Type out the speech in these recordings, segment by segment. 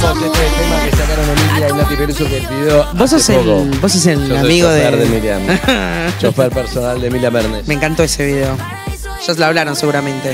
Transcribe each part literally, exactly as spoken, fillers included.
Escuchamos este tema que sacaron Emilia y Nati Peluso, que el video. Vos sos el, vos sos el Yo amigo soy chofer de. de Miriam. Chofer personal de Emilia Mernes. Me encantó ese video. Ya se lo hablaron seguramente.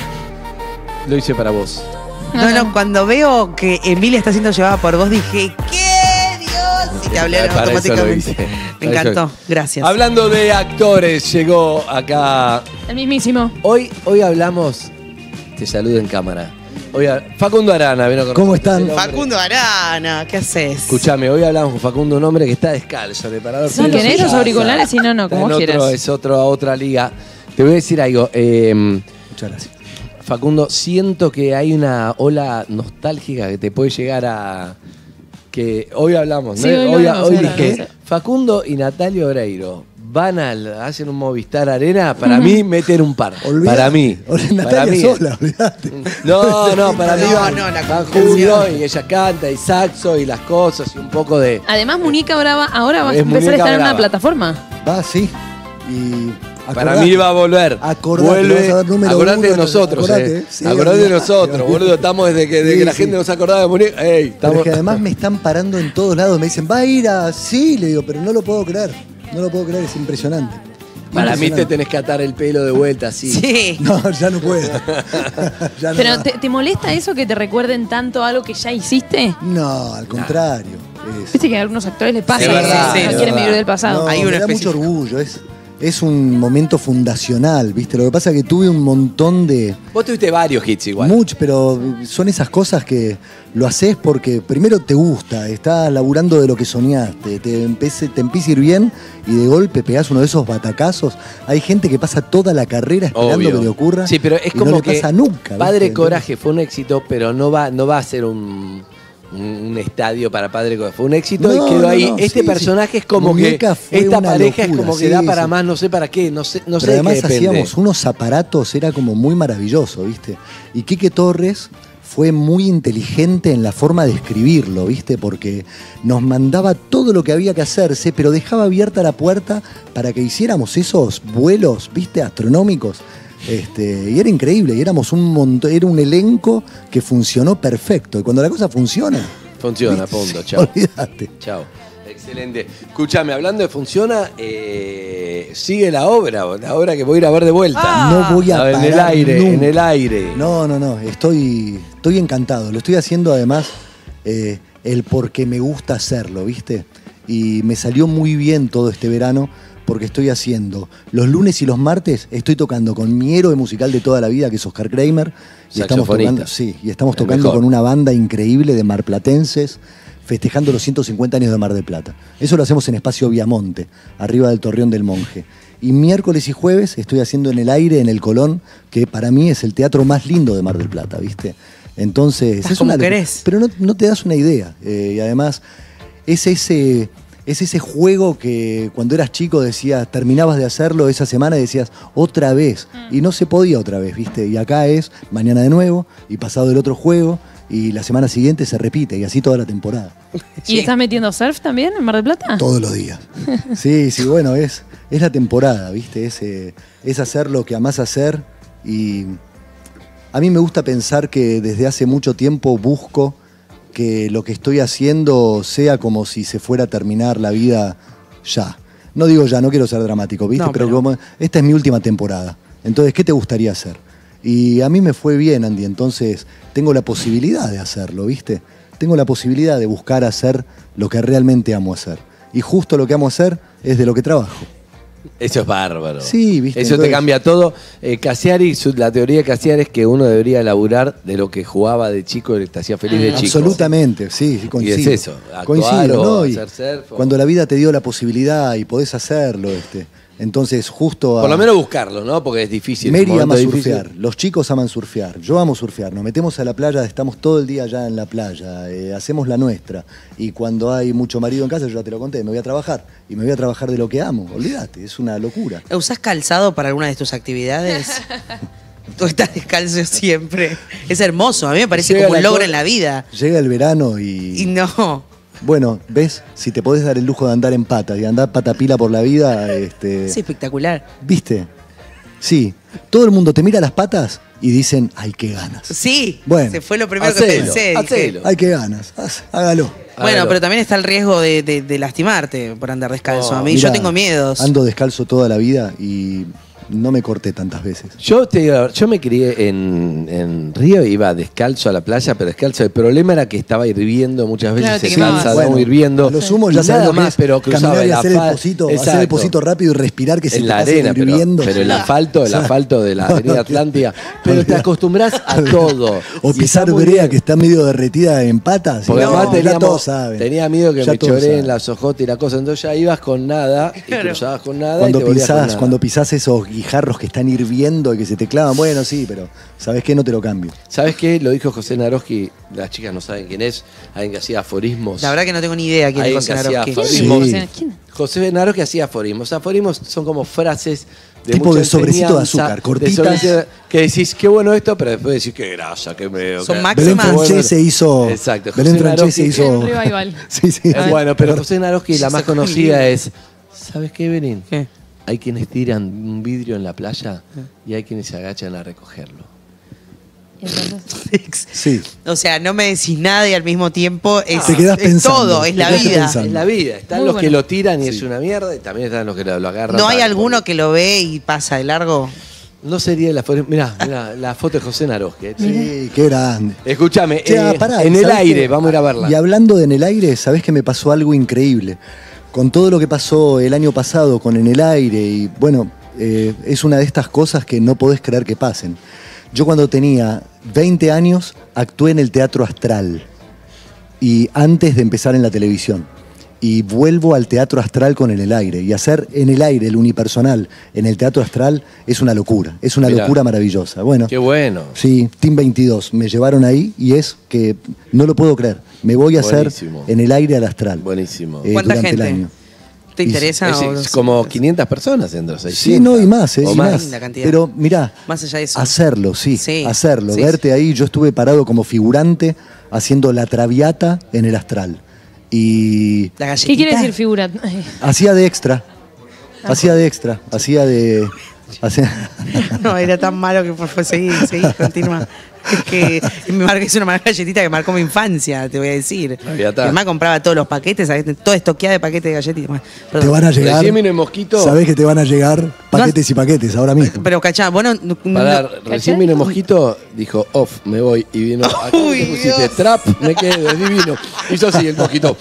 Lo hice para vos. No, no, cuando veo que Emilia está siendo llevada por vos, dije, ¿qué Dios? Y te hablaron Para eso lo automáticamente. hice. Me Para encantó, eso. gracias. Hablando de actores, llegó acá. El mismísimo. Hoy, hoy hablamos. Te saludo en cámara. Hoy, a- Facundo Arana, vino con ¿Cómo nosotros, están? el hombre. Facundo Arana, ¿qué haces? Escuchame, hoy hablamos con Facundo, un hombre que está descalzo, de parador. Si querés los auriculares, si no, no, como en quieras. otro, es otro, otra liga. Te voy a decir algo. eh, Muchas gracias. Facundo, siento que hay una ola nostálgica que te puede llegar a... Que hoy hablamos, ¿no? Sí, hoy lo hoy hablamos, hoy sí, dije, sí. Facundo y Natalia Oreiro van al, hacen un Movistar Arena, para mí meten un par. Olvidate. Para mí. Natalia para mí. sola, olvidate. No, no, para mí No, van, no, la van contención. Julio y ella canta y saxo y las cosas y un poco de... Además, Muñeca Brava ahora va a Es empezar a Muñeca estar en una Brava. plataforma. Va, sí. Y Para acordate, mí va a volver. Acordate, Vuelve. vas a ver número Acordate uno, de nosotros, acordate, eh. sí, acordate de olvidate, nosotros, olvidate. boludo. Estamos desde que, desde Sí, que la sí. gente nos acordaba de Muñeca. Ey, Pero estamos... es que además me están parando en todos lados. Me dicen, va a ir a... Sí, le digo, pero no lo puedo creer. No lo puedo creer, es impresionante. Para mí te Impresionante. tenés que atar el pelo de vuelta así. Sí. No, ya no puedo. Ya no Pero va. ¿te, ¿te molesta eso que te recuerden tanto algo que ya hiciste? No, al contrario. Es- Viste que a algunos actores les pasa Es que verdad, no es quieren verdad. vivir del pasado. No, Hay me uno da mucho específico. orgullo. Es, es un momento fundacional, ¿viste? Lo que pasa es que tuve un montón de... Vos tuviste varios hits igual. Mucho, pero son esas cosas que lo haces porque primero te gusta, estás laburando de lo que soñaste, te, empiece, te empieza a ir bien y de golpe pegás uno de esos batacazos. Hay gente que pasa toda la carrera esperando Obvio. que le ocurra. Sí, pero es y como no le que pasa nunca. Padre ¿viste? Coraje fue un éxito, pero no va, no va a ser un, un, un estadio para Padre Coraje. Fue un éxito No, y quedó no, ahí. no, este sí, personaje sí. es como Muñeca que fue esta una pareja es locura, como que sí, da para sí. más, no sé para qué, no sé, no sé Pero de qué además depende. hacíamos unos aparatos, era como muy maravilloso, ¿viste? Y Quique Torres fue muy inteligente en la forma de escribirlo, ¿viste? Porque nos mandaba todo lo que había que hacerse, pero dejaba abierta la puerta para que hiciéramos esos vuelos, ¿viste? Astronómicos. Este, y era increíble, y éramos un montón, era un elenco que funcionó perfecto. Y cuando la cosa funciona, Funciona, ¿viste? punto, Sí, chao. olvídate. Chao. Excelente. Escúchame, hablando de funciona, eh, sigue la obra, la obra que voy a ir a ver de vuelta. Ah. No voy a Ah, en parar el aire, nunca. en el aire. No, no, no, estoy, estoy encantado. Lo estoy haciendo además eh, el porque me gusta hacerlo, ¿viste? Y me salió muy bien todo este verano porque estoy haciendo los lunes y los martes, estoy tocando con mi héroe musical de toda la vida, que es Oscar Kramer. Y estamos Saxofonista. tocando, sí, y estamos El tocando mejor. con una banda increíble de marplatenses, festejando los ciento cincuenta años de Mar del Plata. Eso lo hacemos en Espacio Viamonte, arriba del Torreón del Monje. Y miércoles y jueves estoy haciendo en el aire, en el Colón, que para mí es el teatro más lindo de Mar del Plata, ¿viste? Entonces, Estás es como una locura. querés. Pero no, no te das una idea. Eh, y además, es ese, es ese juego que cuando eras chico decías, terminabas de hacerlo esa semana y decías, otra vez. Y no se podía otra vez, ¿viste? Y acá es mañana de nuevo, y pasado el otro juego, y la semana siguiente se repite, y así toda la temporada. ¿Y estás metiendo surf también en Mar del Plata? Todos los días. Sí, sí, bueno, es, es la temporada, ¿viste? Es, eh, es hacer lo que amás hacer, y a mí me gusta pensar que desde hace mucho tiempo busco que lo que estoy haciendo sea como si se fuera a terminar la vida ya. No digo ya, no quiero ser dramático, ¿viste? No, pero pero- como esta es mi última temporada. Entonces, ¿qué te gustaría hacer? Y a mí me fue bien, Andy, entonces tengo la posibilidad de hacerlo, ¿viste? Tengo la posibilidad de buscar hacer lo que realmente amo hacer. Y justo lo que amo hacer es de lo que trabajo. Eso es bárbaro. Sí, viste, Eso te entonces- cambia todo. Eh, Cassiari, su- la teoría de Cassiari es que uno debería laburar de lo que jugaba de chico y te hacía feliz de chico. Absolutamente, sí, sí, coincido. Y es eso, actuar Coincido, o ¿no? Y hacer surf o- cuando la vida te dio la posibilidad y podés hacerlo, este. Entonces, justo a... Por lo menos buscarlo, ¿no? Porque es difícil. es un Mary ama momento difícil. surfear, los chicos aman surfear, yo amo surfear, nos metemos a la playa, estamos todo el día allá en la playa, eh, hacemos la nuestra. Y cuando hay mucho marido en casa, yo ya te lo conté, me voy a trabajar. Y me voy a trabajar de lo que amo, olvídate, es una locura. ¿Usás calzado para alguna de tus actividades? Tú estás descalzo siempre. Es hermoso, a mí me parece Llega como un la logro co- en la vida. Llega el verano y... Y no. Bueno, ¿ves? Si te podés dar el lujo de andar en pata y andar patapila por la vida, este... Es espectacular. ¿Viste? Sí. Todo el mundo te mira las patas y dicen, ay, qué ganas. Sí, Bueno, se fue lo primero hacelo, que pensé. dije, hacelo. Ay, qué ganas. Haz- Hágalo. Bueno, Hágalo. pero también está el riesgo de, de- de lastimarte por andar descalzo. No, a mí Mirá, yo tengo miedos. Ando descalzo toda la vida y no me corté tantas veces. Yo, te digo, yo me crié en, en Río, iba descalzo a la playa, pero descalzo. El problema era que estaba hirviendo muchas veces, Claro, te se quemabas. cansa, Bueno, ¿no? hirviendo. A lo sumo Y ya sabes nada lo que más, es pero cruzaba caminar y el hacer el asfal- pocito, hacer el Exacto. pocito rápido y respirar que se en te la pase arena, pero, hirviendo. pero el asfalto, el asfalto de la No, avenida no, Atlántida. Pero te olvidá. acostumbras a todo. O Y pisar está muy brea bien. que está medio derretida en patas. Porque No, además ya teníamos- todos saben. tenía miedo que Ya me todos choreen saben. las ojotas y la cosa. Entonces ya ibas con nada y Claro. cruzabas con nada Cuando y te volvías con pisás, nada. cuando pisás esos guijarros que están hirviendo y que se te clavan, bueno, sí, pero ¿sabes qué? No te lo cambio. ¿Sabes qué? Lo dijo José Naroski, las chicas no saben quién es, alguien que hacía aforismos. La verdad que no tengo ni idea quién es Alguien José que hacía Naroski. aforismos. Sí. ¿Quién? José Naroski hacía aforismos. Aforismos son como frases de Tipo mucha de sobrecito de enseñanza, azúcar, de cortitas. sobrecito- que decís, qué bueno esto, pero después decís, qué grasa, qué medio. Son qué- máximas. Belén Bueno, Francese hizo. Exacto. Belén José Francese Naroski- hizo. Un revival. Sí, sí. Es bueno, pero José Naroski, la Se más sacó el conocida libro. es, ¿sabes qué, Belén? ¿Qué? Hay quienes tiran un vidrio en la playa y hay quienes se agachan a recogerlo. Entonces, Sí. O sea, no me decís nada y al mismo tiempo es, Te quedás es pensando, todo, es te la quedaste vida. pensando. Es la vida. Están Muy los que bueno. lo tiran y es una mierda y también están los que lo, lo agarran. ¿No hay para- alguno que lo ve y pasa de largo? No sería la foto. Mirá, mirá, la foto de José Naroski. eh. Sí, qué grande. Escúchame, Che, ah, eh, pará, en el ¿sabés aire, qué? vamos a ir a verla. Y hablando de En el Aire, ¿sabés que me pasó algo increíble? Con todo lo que pasó el año pasado con En el Aire, y bueno, eh, es una de estas cosas que no podés creer que pasen. Yo cuando tenía veinte años actué en el Teatro Astral, y antes de empezar en la televisión. Y vuelvo al Teatro Astral con En el Aire. Y hacer En el Aire, el unipersonal, en el Teatro Astral, es una locura. Es una Mirá. locura maravillosa. Bueno, Qué bueno. sí, Team veintidós, me llevaron ahí y es que no lo puedo creer. Me voy a hacer Buenísimo. En el Aire al Astral. Buenísimo. eh, ¿Cuánta durante gente? el año. ¿Te Y- interesa? Es, o- es como quinientas personas entran, Sí, seiscientas. no, y más, eh, O y más. más. Linda cantidad. Pero mirá, Más allá de eso. hacerlo, sí, Sí, hacerlo. sí, Verte ahí, yo estuve parado como figurante haciendo La Traviata en el Astral. Y La galletita. ¿Qué quiere decir figura? hacía de extra, hacía de extra, hacía de... hacía- No, era tan malo que por favor seguí, seguí, continúa. Es que me marca, es una galletita que marcó mi infancia, te voy a decir. Ahí está. Mi mamá compraba todos los paquetes, ¿sabes? Todo estoqueada de paquetes de galletitas. Bueno, Te perdón. van a llegar... Recién vino el mosquito. Sabés que te van a llegar paquetes y paquetes ahora mismo. Pero cachá, vos no, no- Pará, no- recién vino el mosquito, dijo off, me voy. Y vino, acá Uy, te pusiste Dios. trap, me quedo, es divino. Hizo así el mosquito.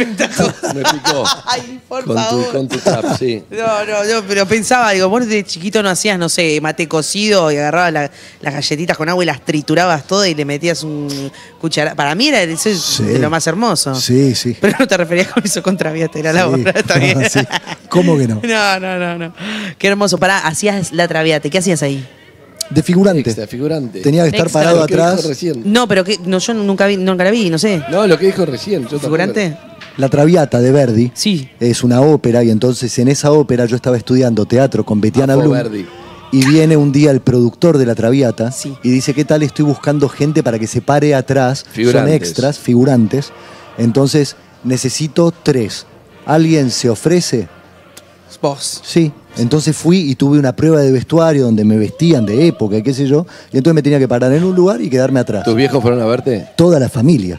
Me picó. Ay, por con, favor. tu, con tu trap, sí. No, no, no, pero pensaba, digo, vos de chiquito no hacías, no sé, mate cocido y agarrabas la- las galletitas con agua y las triturabas todas y le metías un cuchara. Para mí era eso es Sí. de lo más hermoso. Sí, sí. Pero no te referías con eso con Traviata, era la Sí. obra, está bien. Sí. ¿Cómo que no? No, no, no, no. Qué hermoso. Pará, hacías la Traviata, ¿qué hacías ahí? De figurante. Extra, figurante. Tenía que estar Extra. parado Lo que dijo atrás. recién. No, pero que, no, yo nunca vi, nunca la vi, no sé. No, lo que dijo recién. Yo tampoco. ¿Figurante? La Traviata de Verdi Sí. es una ópera y entonces en esa ópera yo estaba estudiando teatro con Betiana Afo Blum Verdi. y viene un día el productor de La Traviata Sí. y dice, ¿qué tal? Estoy buscando gente para que se pare atrás. Figurantes. Son extras, figurantes. Entonces necesito tres. ¿Alguien se ofrece? Vos. Sí. Entonces fui y tuve una prueba de vestuario donde me vestían de época y qué sé yo. Y entonces me tenía que parar en un lugar y quedarme atrás. ¿Tus viejos fueron a verte? Toda la familia.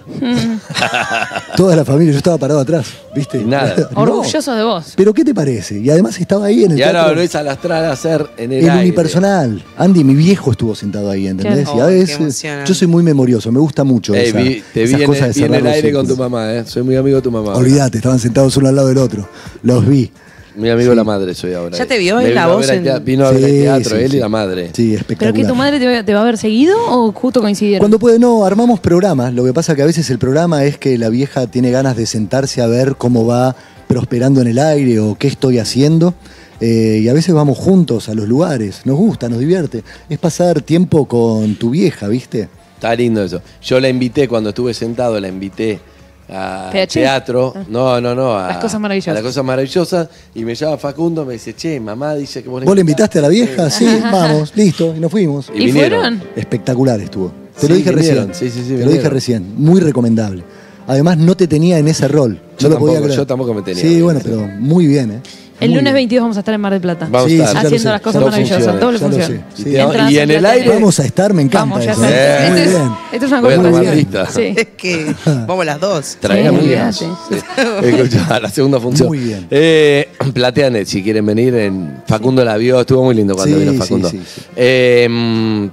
Toda la familia. Yo estaba parado atrás, ¿viste? Y nada. No. Orgulloso de vos. Pero ¿qué te parece? Y además estaba ahí en el Y ahora teatro. volvés a lastrar a hacer en el, El aire. unipersonal. Andy, mi viejo estuvo sentado ahí, ¿entendés? Claro. Y a Ay, qué veces emocionante. yo soy muy memorioso, me gusta mucho Ey, esa- vi- te vi esas en, cosas el, de vi en cerrar el los aire con tu círculos. mamá, ¿eh? Soy muy amigo de tu mamá. Olvídate, estaban sentados uno al lado del otro. Los vi. Mi amigo la madre soy ahora. ¿Ya te eh. vio Me él, vino la a voz ver al en- tea- Vino a ver Sí, el teatro, sí, él sí. y la madre. Sí, ¿Pero espectacular. que tu madre te, va- te va a ver seguido o justo coincidieron? Cuando puede, no, armamos programas. Lo que pasa que a veces el programa es que la vieja tiene ganas de sentarse a ver cómo va prosperando en el aire o qué estoy haciendo. Eh, y a veces vamos juntos a los lugares. Nos gusta, nos divierte. Es pasar tiempo con tu vieja, ¿viste? Está lindo eso. Yo la invité, cuando estuve sentado, la invité a P H. teatro. No, no, no. A Las cosas maravillosas. A las cosas maravillosas. Y me llama Facundo, me dice, che, mamá dice que vos ¿Vos le invitaste a la vieja? Sí, vamos, listo, y nos fuimos. Y ¿Y vinieron. fueron? Espectacular estuvo. Te Sí, lo dije vinieron. recién. Sí, sí, sí, Te lo vinieron. dije recién. Muy recomendable. Además, no te tenía en ese rol. Yo no lo podía tampoco, creer. yo tampoco me tenía. Sí, bueno, pero muy bien, ¿eh? El Muy lunes bien. veintidós vamos a estar en Mar del Plata. Vamos Sí, a estar. sí, ya lo Haciendo sé. las cosas Todo maravillosas. funciona, Doble ya lo función. sé. Y, Sí. te- Entradas y en el platea. aire. Vamos a estar, me encanta Vamos, ya eso. está. Muy Esto es- bien. Esto es una Voy a tomar contratación. lista. Sí. Es que vamos las dos. Traigamos Sí, días. olvídate. Escuchá, la segunda función. Muy bien. Eh, Plateanet, si quieren venir. En Facundo la vio, estuvo muy lindo cuando Sí, vino sí, Facundo. sí, sí. Eh, mm,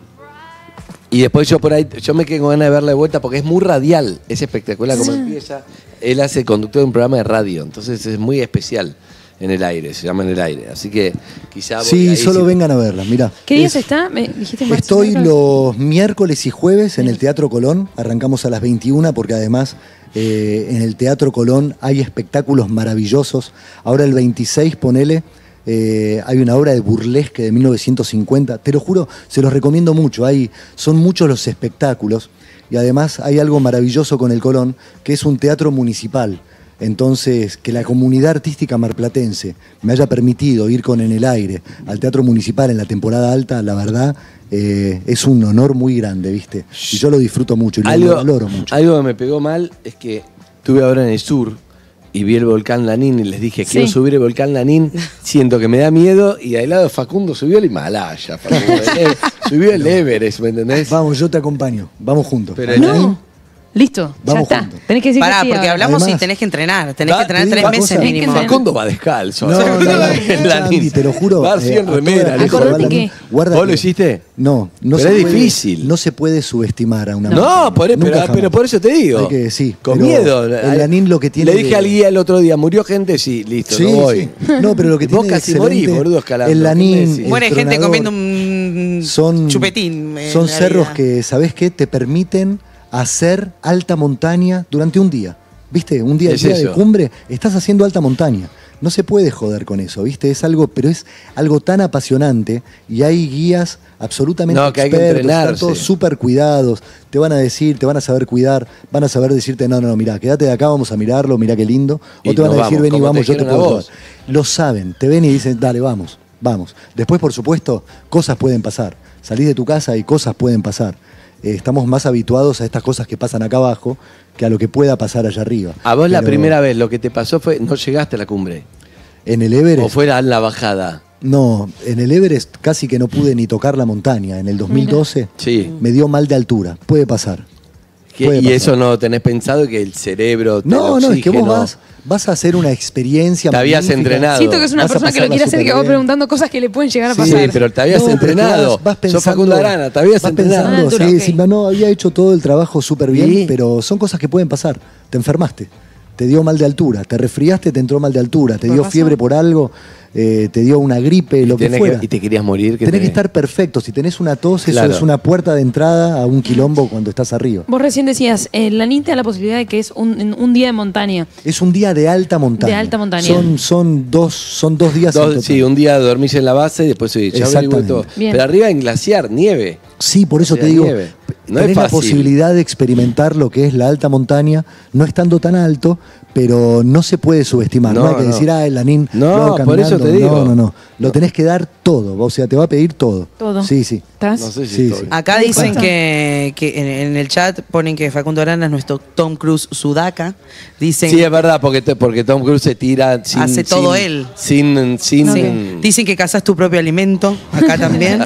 y después yo por ahí, yo me quedé con ganas de verla de vuelta porque es muy radial, es espectacular como empieza. Él hace conductor de un programa de radio, entonces es muy especial en el aire, se llama En el Aire. Así que quizá voy Sí, ahí, solo si- vengan a verla, mirá. ¿Qué días Es- está? ¿Me dijiste martes, Estoy miércoles? los miércoles y jueves en el Teatro Colón. Arrancamos a las veintiuna porque además eh, en el Teatro Colón hay espectáculos maravillosos. Ahora el veintiséis, ponele, eh, hay una obra de burlesque de mil novecientos cincuenta. Te lo juro, se los recomiendo mucho. Hay, son muchos los espectáculos y además hay algo maravilloso con el Colón, que es un teatro municipal. Entonces, que la comunidad artística marplatense me haya permitido ir con En el Aire al Teatro Municipal en la temporada alta, la verdad, eh, es un honor muy grande, ¿viste? Y yo lo disfruto mucho y lo Algo, valoro mucho. algo que me pegó mal es que estuve ahora en el sur y vi el volcán Lanín y les dije, quiero Sí. subir el volcán Lanín, siento que me da miedo y al lado Facundo subió el Himalaya, Facundo, el- subió el Everest, ¿me entendés? Vamos, yo te acompaño, vamos juntos. Pero el- No. Listo, Vamos ya está. juntos. Tenés que decir Pará, que sí porque ahora. hablamos Además- y tenés que entrenar. Tenés Va- que entrenar te tres digo una meses cosa. mínimo. Facundo va descalzo. No, no, no, En la Andy, Lanín. te lo juro. Va así eh, en a toda remera, la le dijo gente Acordate va a la- que- guarda ¿Vos lo que- hiciste? No, no Pero se es puede- difícil. No se puede subestimar a una No, montaña. por, Nunca pero, jamás. pero por eso te digo. Hay que- sí, Con pero miedo. el Lanín lo que tiene Le dije de- al guía el otro día, ¿murió gente? Sí, listo, Sí, no voy. sí. No, pero lo que Vos tiene de casi morís, excelente, boludo, escalando. el ¿Qué me Lanín, decís? el Muere gente Tronador, comiendo un son, chupetín. en Son la cerros vida. que, ¿sabés qué? Te permiten hacer alta montaña durante un día. ¿Viste? Un día, el Es día de eso. cumbre, estás haciendo alta montaña. No se puede joder con eso, ¿viste? Es algo, pero es algo tan apasionante y hay guías absolutamente No, que hay que expertos, están entrenarse. todos súper cuidados, te van a decir, te van a saber cuidar, van a saber decirte, no, no, no, mirá, quédate de acá, vamos a mirarlo, mirá qué lindo. O Y te van a nos decir, vamos, vení, como te vamos, yo te dijeron a puedo vos. llevar. Lo saben, te ven y dicen, dale, vamos, vamos. Después, por supuesto, cosas pueden pasar. Salís de tu casa y cosas pueden pasar. Eh, estamos más habituados a estas cosas que pasan acá abajo que a lo que pueda pasar allá arriba. A vos la Pero primera vez lo que te pasó fue, no llegaste a la cumbre. En el Everest. O fuera la bajada. No, en el Everest casi que no pude ni tocar la montaña. En el dos mil doce Sí. me dio mal de altura. Puede pasar. Que- Puede y pasar. eso no tenés pensado que el cerebro te No, el no, es que vos oxígeno- vas, vas a hacer una experiencia. Te habías magnífica. entrenado. Siento que es una Vas a persona que lo pasarla quiere hacer y que va súper bien. preguntando cosas que le pueden llegar a Sí, pasar. Sí, pero te habías No, pero entrenado. te vas- vas Sos Facundo pensando- Arana, te habías vas entrenado. pensando, Ah, sí, ok. sí, no, había hecho todo el trabajo súper bien, ¿Y? pero son cosas que pueden pasar. Te enfermaste, te dio mal de altura, te resfriaste, te entró mal de altura, te ¿Por dio razón? fiebre por algo, eh, te dio una gripe, lo que Tenés fuera. y te querías morir. Tenés que tenés? estar perfecto. Si tenés una tos, Claro. eso es una puerta de entrada a un quilombo cuando estás arriba. Vos recién decías, eh, la Lanín te da la posibilidad de que es un, en un día de montaña. Es un día de alta montaña. De alta montaña. Son, son, dos, son dos días en Dos- total. sí, un día dormís en la base y después sí, ya averigué Exactamente. todo. Bien. Pero arriba en glaciar, nieve. Sí, por eso O sea, te digo, nieve. No tenés es la fácil. posibilidad de experimentar lo que es la alta montaña, no estando tan alto, pero no se puede subestimar. No, No, hay que no. decir, ah, el Lanín. No, luego por eso caminando". te digo. No, no, no. Lo tenés que dar todo. O sea, te va a pedir todo. Todo. Sí, sí. ¿Estás? No sé si Sí, estoy. sí. Acá dicen Bueno. que, que en, en el chat ponen que Facundo Arana es nuestro Tom Cruise sudaca. Dicen, Sí, es verdad, porque, te- porque Tom Cruise se tira sin. Hace todo sin- él. Sin. sin Sí. Dicen que cazás tu propio alimento, acá también.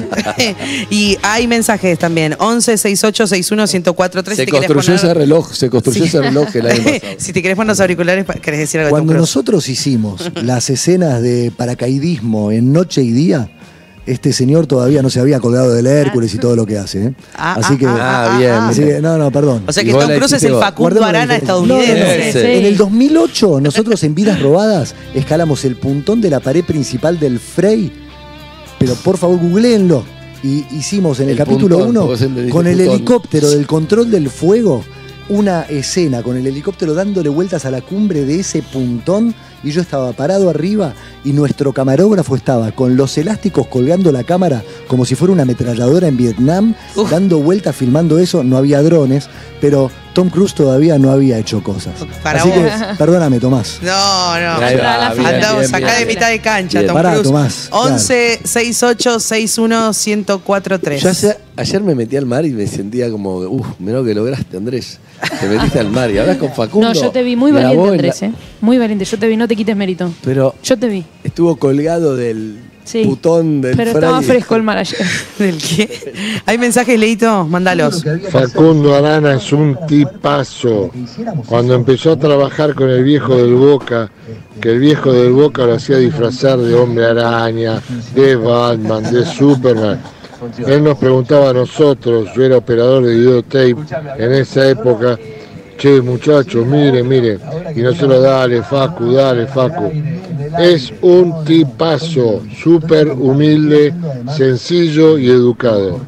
Y hay mensajes también. once sesenta y ocho sesenta y uno ciento cuatro tres. Se si te querés construyó poner- ese reloj, se construyó Sí. ese reloj el año pasado. Si te querés poner los auriculares, pa- querés decir algo de Cuando Tom Cruise. nosotros hicimos las escenas de paracaidismo en Noche y Día, este señor todavía no se había colgado del Hércules y todo lo que hace. ¿eh? Ah, Así ah, que, Ah, bien. así que- no, no, perdón. O sea Y que vos Tom la Cruise es hiciste el vos. Facundo Guardemos la Arana diferencia. estadounidense. No, no, no. Sí. En el dos mil ocho, nosotros en Vidas Robadas escalamos el puntón de la pared principal del Frey. Pero por favor, googleenlo. Y hicimos en el, El capítulo puntón, uno, vos entendiste con el puntón. helicóptero del control del fuego, una escena con el helicóptero dándole vueltas a la cumbre de ese puntón. Y yo estaba parado arriba y nuestro camarógrafo estaba con los elásticos colgando la cámara como si fuera una ametralladora en Vietnam, Uf. dando vueltas filmando eso. No había drones, pero Tom Cruise todavía no había hecho cosas. Para Así vos. que, perdóname, Tomás. No, no. Ahí va, bien, Andamos bien, acá bien. de mitad de cancha, Bien. Tom Pará, Cruise. Tomás, claro. once sesenta y ocho sesenta y uno ciento cuatro tres. Yo ayer, ayer me metí al mar y me sentía como, uff, mirá lo que lograste, Andrés. Te metiste al mar y hablas con Facundo. No, yo te vi muy grabó valiente, en la- Andrés, ¿eh? Muy valiente. Yo te vi, no te quites mérito. Pero Yo te vi. estuvo colgado del Sí. putón del Pero Fray. estaba fresco el mar ayer. ¿Del qué? ¿Hay mensajes, Leito? Mándalos. Facundo Arana es un tipazo. Cuando empezó a trabajar con el viejo del Boca, que el viejo del Boca lo hacía disfrazar de Hombre Araña, de Batman, de Superman. Él nos preguntaba a nosotros, yo era operador de videotape en esa época, che muchachos, miren, miren, y nosotros dale Facu, dale Facu. Es un tipazo, súper humilde, sencillo y educado.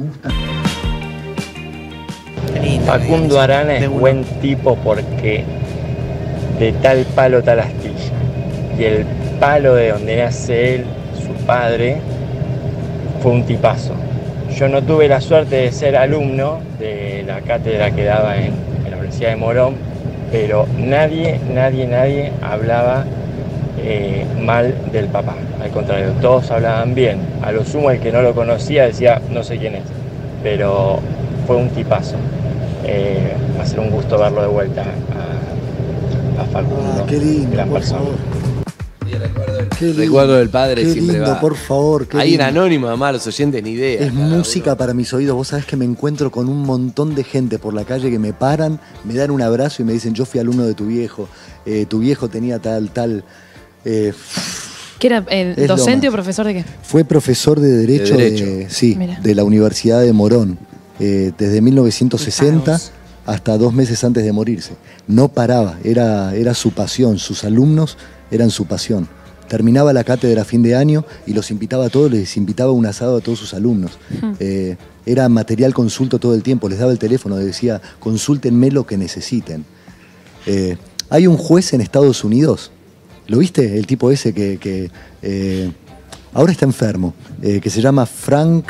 Facundo Arana es buen tipo porque de tal palo tal astilla. Y el palo de donde nace él, su padre, fue un tipazo. Yo no tuve la suerte de ser alumno de la cátedra que daba en, en la Universidad de Morón, pero nadie, nadie, nadie hablaba eh, mal del papá. Al contrario, todos hablaban bien. A lo sumo el que no lo conocía decía, no sé quién es, pero fue un tipazo. Eh, va a ser un gusto verlo de vuelta a, a Facundo. Ah, qué lindo, gran por persona. favor. Qué lindo, Recuerdo del padre qué siempre lindo, va. por favor. Qué Hay en lindo. anónimo, además, los oyentes ni idea. Es cada música uno. para mis oídos. Vos sabés que me encuentro con un montón de gente por la calle que me paran, me dan un abrazo y me dicen, yo fui alumno de tu viejo, eh, tu viejo tenía tal, tal. eh, ¿Qué era? eh, Es lo ¿Docente más. o profesor de qué? Fue profesor de Derecho, De de, Derecho. sí, Mira. de la Universidad de Morón, eh, desde mil novecientos sesenta Fijaos. hasta dos meses antes de morirse. No paraba, era, era su pasión, sus alumnos eran su pasión. Terminaba la cátedra a fin de año y los invitaba a todos, les invitaba a un asado a todos sus alumnos. Eh, era material consulto todo el tiempo, les daba el teléfono, les decía, consúltenme lo que necesiten. Eh, hay un juez en Estados Unidos, ¿lo viste? El tipo ese que, que, eh, ahora está enfermo, eh, que se llama Frank,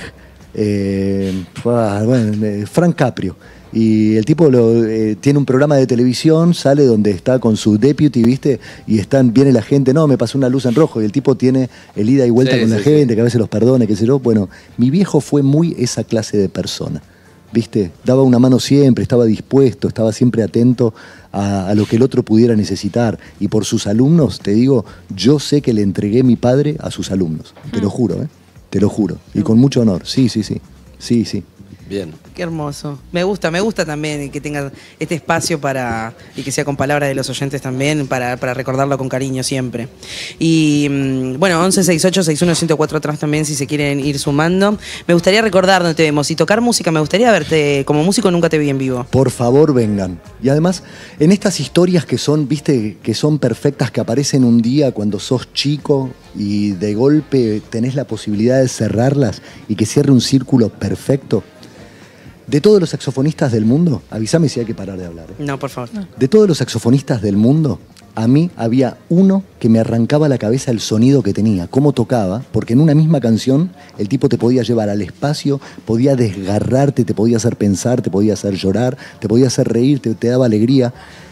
eh, ah, bueno, eh, Frank Caprio. Y el tipo lo, eh, tiene un programa de televisión, sale donde está con su deputy, ¿viste? Y están, viene la gente, no, me pasó una luz en rojo. Y el tipo tiene el ida y vuelta Sí, con la sí, gente, sí. que a veces los perdone, qué sé yo. Bueno, mi viejo fue muy esa clase de persona, ¿viste? Daba una mano siempre, estaba dispuesto, estaba siempre atento a, a lo que el otro pudiera necesitar. Y por sus alumnos, te digo, yo sé que le entregué mi padre a sus alumnos. Te lo juro, ¿eh? Te lo juro. Y con mucho honor. Sí, sí, sí. Sí, sí. Bien. Qué hermoso. Me gusta, me gusta también que tenga este espacio para, y que sea con palabras de los oyentes también, para, para recordarlo con cariño siempre. Y mm, bueno, once sesenta y ocho sesenta y uno ciento cuatro atrás también, si se quieren ir sumando. Me gustaría recordar dónde te vemos. Y tocar música, me gustaría verte como músico, nunca te vi en vivo. Por favor, vengan. Y además, en estas historias que son, viste, que son perfectas, que aparecen un día cuando sos chico y de golpe tenés la posibilidad de cerrarlas y que cierre un círculo perfecto. De todos los saxofonistas del mundo, avísame si hay que parar de hablar. ¿eh? No, por favor. De todos los saxofonistas del mundo, a mí había uno que me arrancaba la cabeza el sonido que tenía, cómo tocaba, porque en una misma canción el tipo te podía llevar al espacio, podía desgarrarte, te podía hacer pensar, te podía hacer llorar, te podía hacer reír, te, te daba alegría.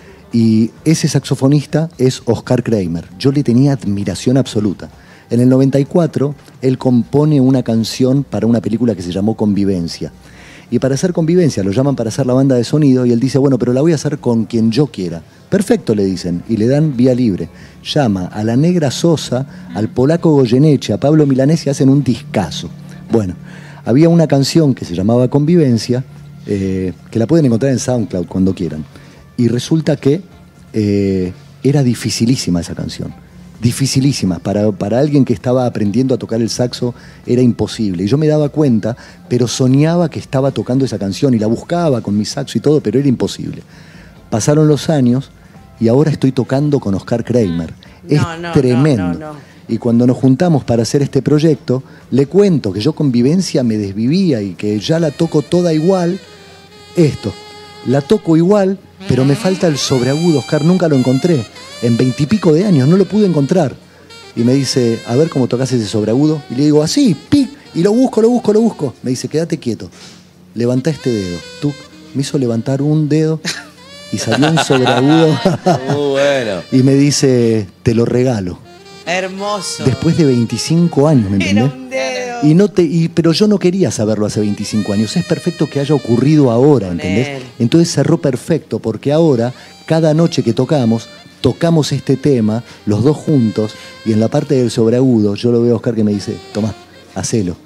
Y ese saxofonista es Oscar Kramer. Yo le tenía admiración absoluta. En el noventa y cuatro, él compone una canción para una película que se llamó Convivencia. Y para hacer Convivencia, lo llaman para hacer la banda de sonido y él dice, bueno, pero la voy a hacer con quien yo quiera. Perfecto, le dicen, y le dan vía libre. Llama a la Negra Sosa, al polaco Goyeneche, a Pablo Milanés y hacen un discazo. Bueno, había una canción que se llamaba Convivencia, eh, que la pueden encontrar en SoundCloud cuando quieran. Y resulta que eh, era dificilísima esa canción. Dificilísima. Para, para alguien que estaba aprendiendo a tocar el saxo era imposible. Y yo me daba cuenta, pero soñaba que estaba tocando esa canción y la buscaba con mi saxo y todo, pero era imposible. Pasaron los años y ahora estoy tocando con Oscar Kramer. Es No, no, tremendo. no, no, no. Y cuando nos juntamos para hacer este proyecto, le cuento que yo Convivencia me desvivía y que ya la toco toda igual. Esto, la toco igual, pero me falta el sobreagudo, Oscar, nunca lo encontré. En veintipico de años no lo pude encontrar. Y me dice, a ver cómo tocas ese sobreagudo. Y le digo, así, pic, y lo busco, lo busco, lo busco. Me dice, quédate quieto, levantá este dedo. Tú, me hizo levantar un dedo y salió un sobreagudo. Muy bueno. Y me dice, te lo regalo. Hermoso. Después de veinticinco años, ¿me Era entendés? un dedo. Y no te, y, pero yo no quería saberlo hace veinticinco años. Es perfecto que haya ocurrido ahora, Con ¿entendés? él. Entonces cerró perfecto, porque ahora, cada noche que tocamos, tocamos este tema, los dos juntos, y en la parte del sobreagudo yo lo veo a Oscar que me dice, tomá, hacelo.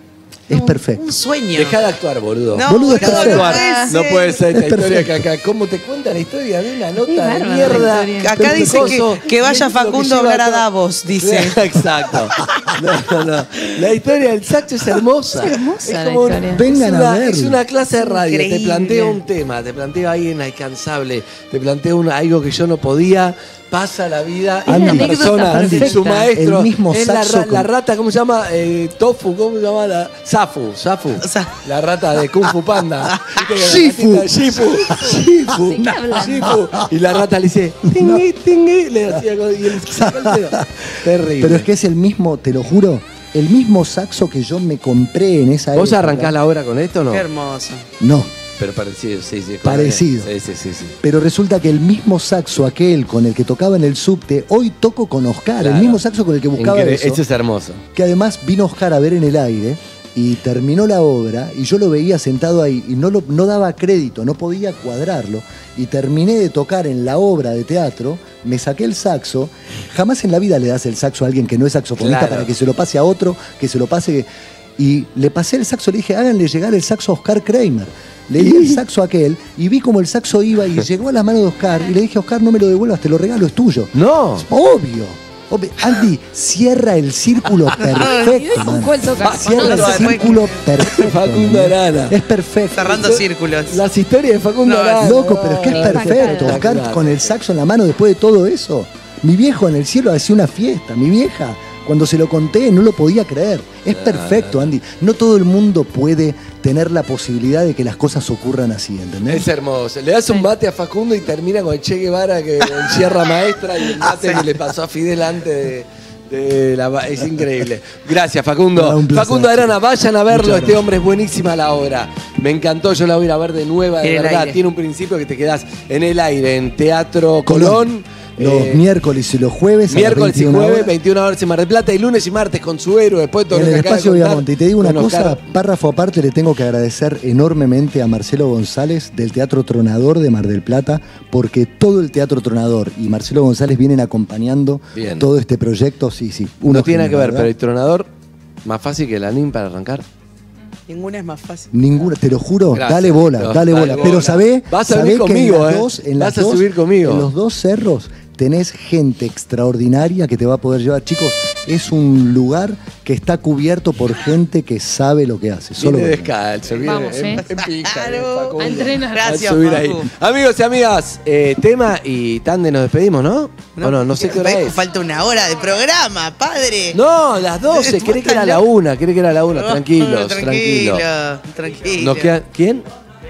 Es perfecto. Un sueño. Dejá de actuar, boludo. No, Boludo, es boludo, perfecto. no puede No ser. puede ser esta Es historia que perfecto. acá. ¿Cómo te cuenta la historia de una Es nota de bárbara la mierda? historia. Acá dice que, que vaya Facundo a hablar a Davos, dice. Exacto. No, no, no. La historia del saxo es hermosa. Es hermosa la como- historia. Vengan es a una, verlo. Es una clase de radio. Increíble. Te planteo un tema, te planteo ahí inalcanzable, te planteo un- algo que yo no podía. Pasa la vida y Andy, una persona, Andy, su maestro, el mismo es la, saxo ra- la con- rata, ¿cómo se llama? Eh, Tofu, ¿cómo se llama? La, Safu, Safu. Sa- La rata de Kung Fu Panda. ¿Viste que la Shifu. ratita- Shifu. Shifu. ¿De qué hablan? Shifu. Y la rata le dice, tingui, tingui, le hacía con- y él se saca el dedo. Terrible. Pero es que es el mismo, te lo juro, el mismo saxo que yo me compré en esa ¿Vos época. arrancás la obra con esto o no? Qué hermoso. No, Pero parecido, sí, sí. Parecido. Sí, sí, sí, sí. pero resulta que el mismo saxo aquel con el que tocaba en el subte, hoy toco con Oscar, Claro. el mismo saxo con el que buscaba Increíble. eso. Esto es hermoso. Que además vino Oscar a ver en el aire y terminó la obra y yo lo veía sentado ahí y no, lo, no daba crédito, no podía cuadrarlo y terminé de tocar en la obra de teatro, me saqué el saxo, jamás en la vida le das el saxo a alguien que no es saxofonista Claro. para que se lo pase a otro, que se lo pase y le pasé el saxo, le dije háganle llegar el saxo a Oscar Kramer. Le di el saxo a aquel y vi como el saxo iba y llegó a las manos de Oscar y le dije, Oscar, no me lo devuelvas, te lo regalo, es tuyo. No. Obvio. Obvio. Andy, cierra el círculo perfecto. man. ¿Cuál toca? Cierra el No, no, círculo perfecto. Facundo man. Arana. Es perfecto. Cerrando círculos. Las historias de Facundo No, Arana. Loco, pero es que es no, perfecto. espectacular. Oscar con el saxo en la mano después de todo eso. Mi viejo en el cielo hacía una fiesta. Mi vieja, cuando se lo conté, no lo podía creer. Es perfecto, Andy. No todo el mundo puede tener la posibilidad de que las cosas ocurran así, ¿entendés? Es hermoso. Le das un mate a Facundo y termina con el Che Guevara que en Sierra Maestra y el mate que le pasó a Fidel antes de, de la... ba- Es increíble. Gracias, Facundo. No, un placer. Facundo Arana, vayan a verlo. Muchas Este gracias. hombre es buenísima la obra. Me encantó, yo la voy a ir a ver de nueva, de En el verdad. aire. Tiene un principio que te quedás en el aire, en Teatro Colón. Los eh, miércoles y los jueves. a las Miércoles y veintiuna jueves, horas. veintiuna horas en Mar del Plata, y lunes y martes con su héroe, después todo En lo el que acaba de espacio contar, Viamonte. Y te digo una con cosa, Oscar. párrafo aparte, le tengo que agradecer enormemente a Marcelo González del Teatro Tronador de Mar del Plata, porque todo el Teatro Tronador y Marcelo González vienen acompañando Bien. todo este proyecto. Sí, sí. uno No tiene nada que genio, ver, ¿verdad? pero el tronador, más fácil que el anim para arrancar. Ninguna es más fácil. Ninguna, te lo juro, Gracias. dale bola, No, dale dale bola. bola. Pero sabé, Vas a sabé venir que conmigo, en las ¿eh? dos, en las Vas a dos- subir conmigo. En los dos cerros tenés gente extraordinaria que te va a poder llevar. Chicos, es un lugar que está cubierto por gente que sabe lo que hace. Solo Viene que- descalzo, viene Vamos, en, ¿eh? en pija, Claro. Facundo. A entrenar. Gracias, A subir ahí. Facu. Amigos y amigas, eh, tema y Tande nos despedimos, ¿no? No, no, no sé qué hora Ve- es. Falta una hora de programa, padre. No, las doce, cree que era la una, cree que era la una, tranquilos, tranquilo. tranquilos. Tranquilo. Nos queda- ¿Quién?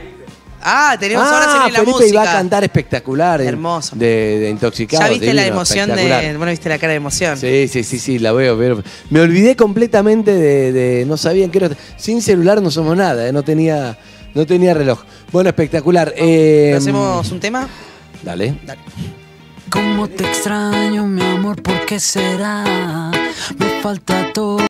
Ah, tenemos ahora Ah, se viene la Felipe música. iba a cantar espectacular. eh, Hermoso. De, de intoxicado. Ya viste la divino, emoción de. espectacular. Bueno, viste la cara de emoción. Sí, sí, sí, sí, la veo, veo. Me olvidé completamente de, de- no sabía en qué hora. Sin celular no somos nada, eh, no tenía, no tenía reloj. Bueno, espectacular. Eh, ¿Hacemos un tema? Dale. Cómo te extraño, mi amor, ¿por qué será? Me falta todo.